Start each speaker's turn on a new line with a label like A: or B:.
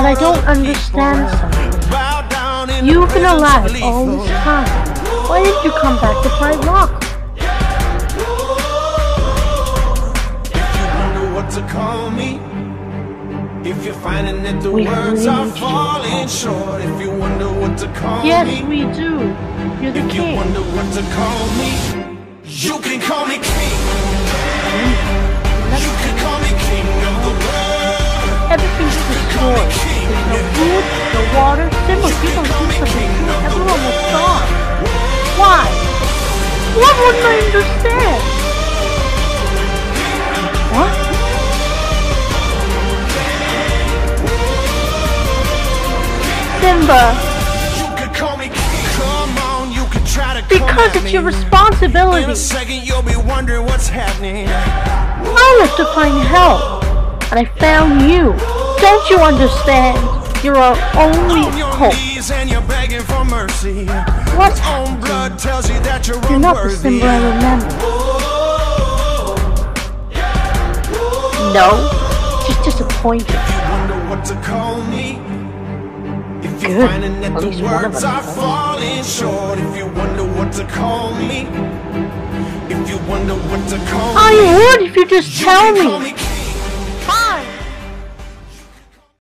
A: I don't understand something. You've been alive all this time. Why did you come back to fight rock?
B: To call me if you're finding that the words are falling short. If you wonder what to call me,
A: yes, we do. You're the king.
B: If you wonder what to call me, you can call me king. You can call me king of the world.
A: Everything's destroyed. There's no food, no water. Simple people do something. Everyone was gone. Why? What wouldn't I understand? What? Simba. Because it's your responsibility. In a second you'll be wondering what's happening. I left to find help, and I found you. Don't you understand? You're our only hope. What's happening? You're not the Simba I remember. No, just disappointed. Good. At least one of us. Falling short. If you wonder what to call me, if you wonder what to call me, I would if you just tell me.